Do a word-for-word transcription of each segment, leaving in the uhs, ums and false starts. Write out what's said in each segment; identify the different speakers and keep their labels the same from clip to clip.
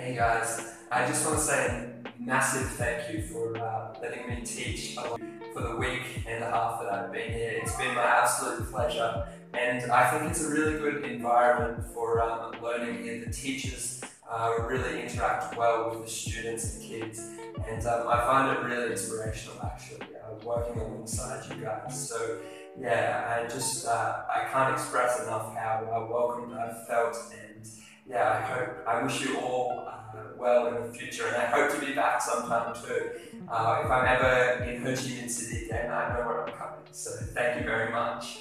Speaker 1: Hey guys, I just want to say a massive thank you for uh, letting me teach for the week and a half that I've been here. It's been my absolute pleasure, and I think it's a really good environment for um, learning here. The teachers uh, really interact well with the students and kids, and um, I find it really inspirational actually, uh, working alongside you guys. So yeah, I just, uh, I can't express enough how uh, welcomed I've felt, and yeah, I hope, I wish you all uh, well in the future, and I hope to be back sometime too. Uh, if I'm ever in Ho Chi Minh City again, I know where I'm coming, so thank you very much.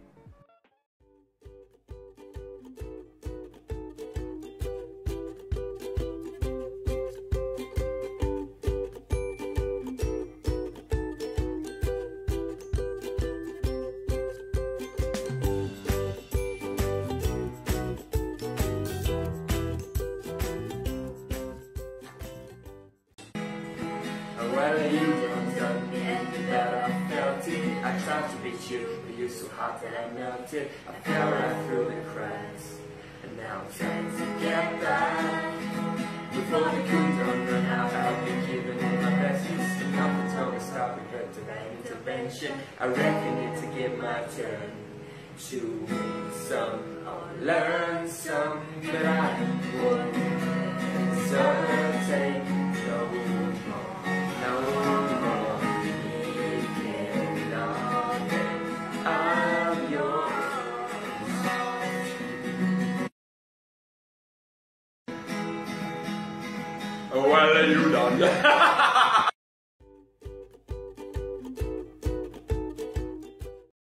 Speaker 2: Well, you don't love me and that I felt it. I tried to beat you, but you're so hot that I melted. I fell right through the cracks, and now I'm trying to get back. Before the cool don't run out, I'll be giving it my best. You see nothing told me stop it, but divine intervention. I reckon it's to get my turn to win some or learn some, but I won't hesitate no more. No more, you cannot get I'm yours. Oh, well, you done.